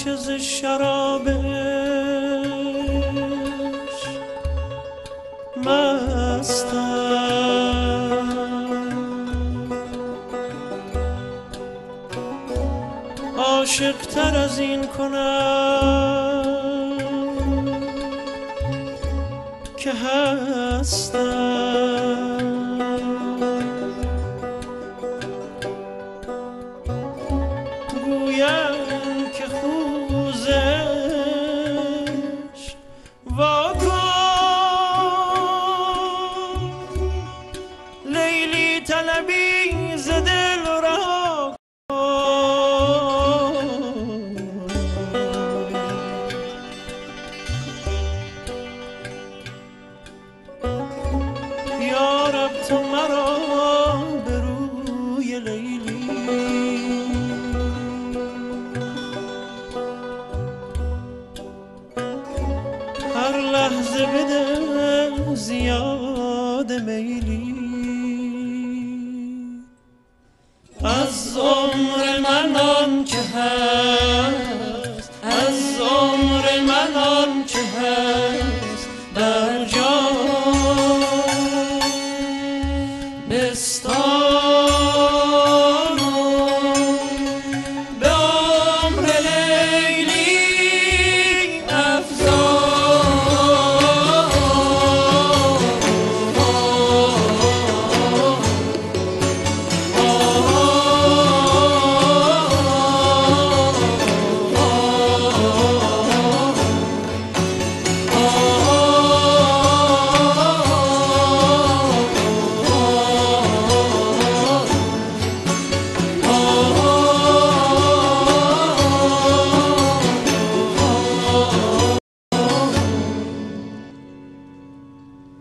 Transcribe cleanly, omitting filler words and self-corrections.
که ز شرابش مستم، عاشق تر از این کنم که هستم. گویم که خوزش واکن، لیلی طلبی ز دل را کن. یا رب تو مرا به روی لیلی هر لحظه بده زیاد میلی. از عمر من آن که هست